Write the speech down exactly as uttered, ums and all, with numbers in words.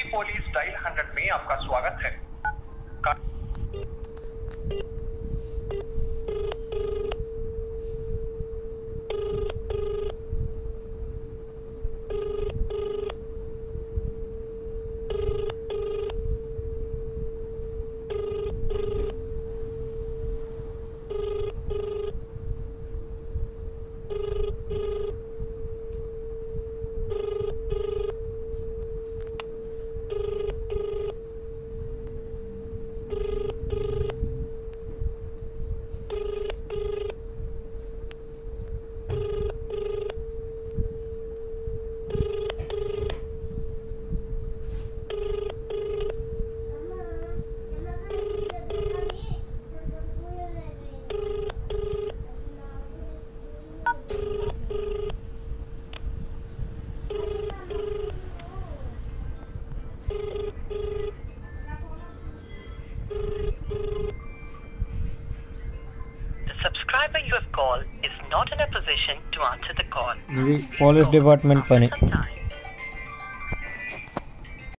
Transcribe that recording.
Police dial hundred में आपका स्वागत है। subscriber you have called is not in a position to answer the call. ఇది police department పని. After some time,